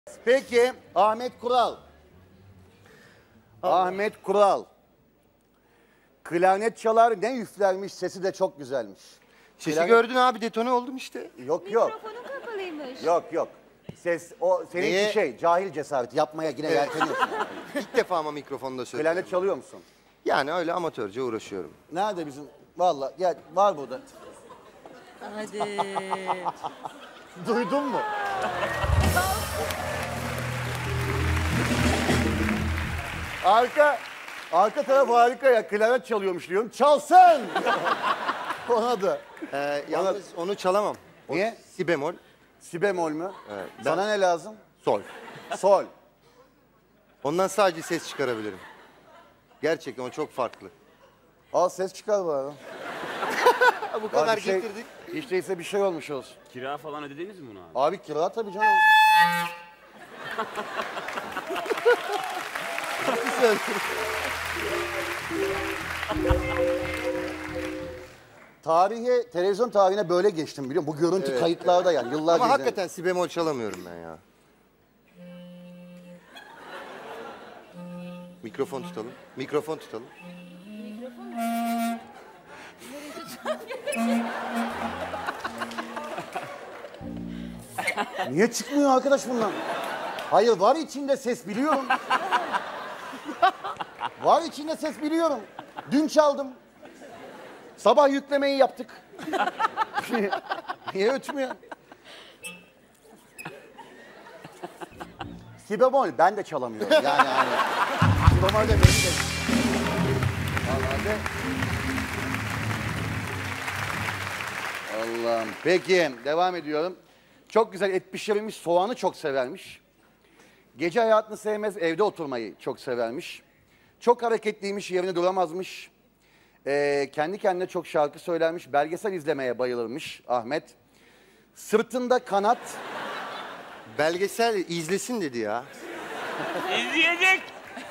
Peki Ahmet Kural. Ahmet Kural. Klarnet çalar, ne üflermiş, sesi de çok güzelmiş. Sesi Klarnet... gördün abi, detone oldum işte. Yok yok. Mikrofonun kapalıymış. Yok. Ses o senin şey cahil cesareti yapmaya yine yelteniyorsun. İlk defa ama mikrofonda söylüyorum. Klarnet çalıyor musun? Yani öyle amatörce uğraşıyorum. Nerede bizim? Vallahi gel var burada. Hadi. Duydun mu? Arka taraf harika ya. Klarnet çalıyormuş diyorum. Çalsın! Ona da. Yalnız onu çalamam. O Niye? si bemol, Si bemol mü? Evet, Sana ne lazım? sol. Sol. Ondan sadece ses çıkarabilirim. Gerçekten o çok farklı. Al ses çıkar bari. Bu kadar Bir şey- getirdik. Hiç değilse bir şey olmuş olsun. Kira falan ödediniz mi bunu abi? Abi kira tabii canım. Televizyon tarihine böyle geçtim biliyor musun? Bu görüntü kayıtlarda yani yıllarca Ama izledim. hakikaten si bemol çalamıyorum ben ya. Mikrofon tutalım. Mikrofon tutalım. Niye çıkmıyor arkadaş bundan? Hayır var içinde ses biliyorum. Var içinde ses biliyorum. Dün çaldım. Sabah yüklemeyi yaptık. Niye ötmüyor? Si bemol ben de çalamıyorum. Yani si bemol de benim de. Vallahi de. Allah'ım. Peki devam ediyorum. Çok güzel et pişirilmiş soğanı çok severmiş. Gece hayatını sevmez, evde oturmayı çok severmiş. Çok hareketliymiş, yerine duramazmış. Kendi kendine çok şarkı söylermiş. Belgesel izlemeye bayılırmış Ahmet. Sırtında kanat. Belgesel izlesin dedi ya. İzleyecek.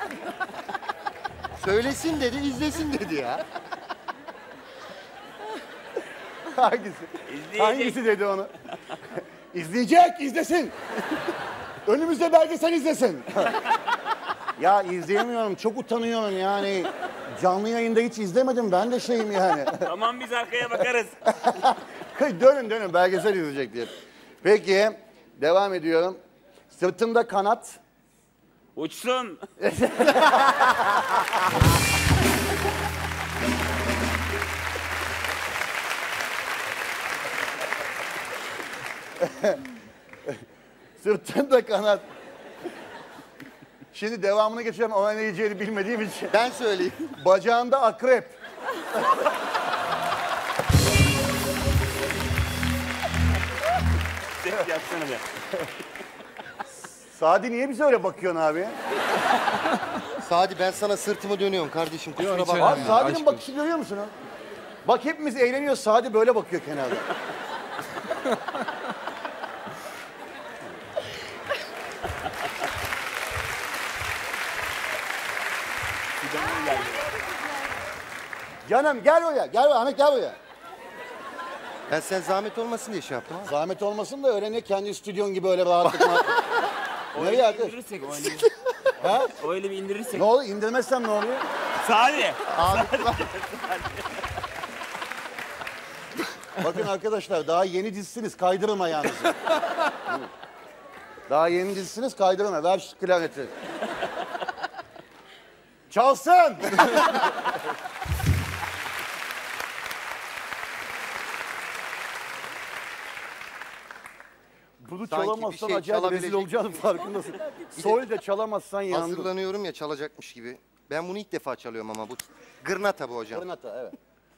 Söylesin dedi, izlesin dedi ya. Hangisi? İzleyecek. Hangisi dedi onu? İzleyecek, izlesin. Önümüzde belgesel izlesin. Ya izleyemiyorum, çok utanıyorum yani. Canlı yayında hiç izlemedim, ben de şeyim yani. Tamam biz arkaya bakarız. dönün, belgesel izleyecek diye. Peki, devam ediyorum. Sırtımda kanat. Uçsun. Sırtımda kanat. Şimdi devamını geçeceğim ama ne diyeceğini bilmediğim için. Ben söyleyeyim. Bacağında akrep. Ses yapsana be. Sadi niye bize öyle bakıyorsun abi? Sadi ben sana sırtımı dönüyorum kardeşim. Kusura hiç bakma. Abi Sadi'nin bakışı görüyor musun? Ha? Bak hepimiz eğleniyoruz. Sadi böyle bakıyor kenarda. Canım gel oraya. Gel Ahmet gel oraya. Ben sen zahmet olmasın diye şey yaptım ha. Zahmet olmasın da öyle ne kendi stüdyon gibi öyle rahatlıkla. Nereye arkadaş? İndirirsek o öyle. Ha? Öyle bir indirirsek. Ne oluyor? İndirmezsem ne oluyor? Sadi. Bakın arkadaşlar daha yeni dizisiniz kaydırın ayağınızı. Daha yeni dizisiniz kaydırın. Ver şu klarneti. Çalsın! Bunu Sanki çalamazsan bir şey acayip rezil çalabilecek olacağının farkındasın. Sol de çalamazsan yandın. Hazırlanıyorum ya çalacakmış gibi. Ben bunu ilk defa çalıyorum ama bu gırnata bu hocam. Klarnata evet.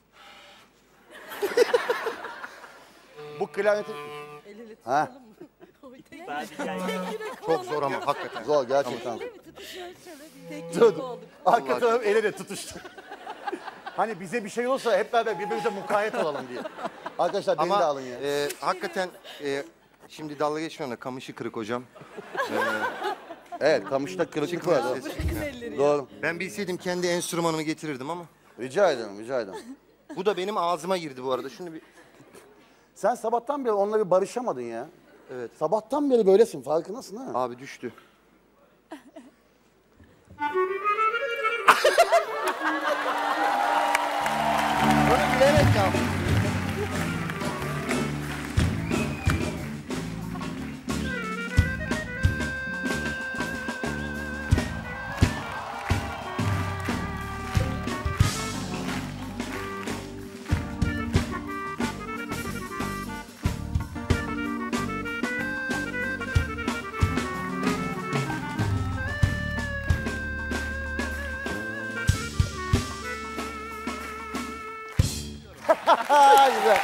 Bu klarnetin... Ha, Sadi gel. Çok zor ama hakikaten. zor gerçekten. Tek Dur. yük olduk. Arka taraf ele de tutuştu. Hani bize bir şey olursa hep beraber birbirimize mukayyet olalım diye. Arkadaşlar beni de Ama alın ya. hakikaten şimdi dalga geçmiyorum da kamışı kırık hocam. Evet kamışta kırıklık var. Çıkmıyor ses. Doğru. Ben bilseydim kendi enstrümanımı getirirdim ama. Rica ederim, rica ederim. Bu da benim ağzıma girdi bu arada. Şunu bir... Sen sabahtan beri onunla bir barışamadın ya. Evet. Sabahtan beri böylesin, farkındasın ha? Abi düştü. Bunu bilerek yaptım. Ha, güzel.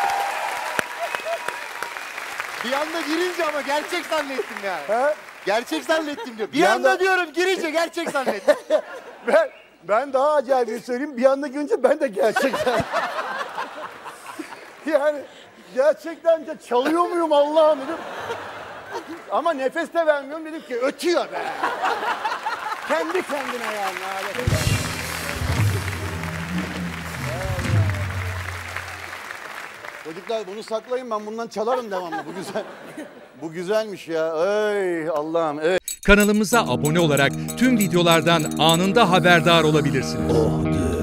Bir anda girince ama gerçek zannettim yani. Ha? Gerçek zannettim diyor. Bir Bir anda anda- diyorum girince gerçek zannettim. Ben daha acayip bir söyleyeyim. Bir anda görünce ben de gerçekten... yani gerçekten de çalıyor muyum Allah'ım dedim. Ama nefes de vermiyorum, dedim ki ötüyor be. Kendi kendine yani. Alet. Çocuklar bunu saklayın, ben bundan çalarım devamlı. Bu güzel. Bu güzelmiş ya. Ey Allah'ım. Evet. Kanalımıza abone olarak tüm videolardan anında haberdar olabilirsiniz.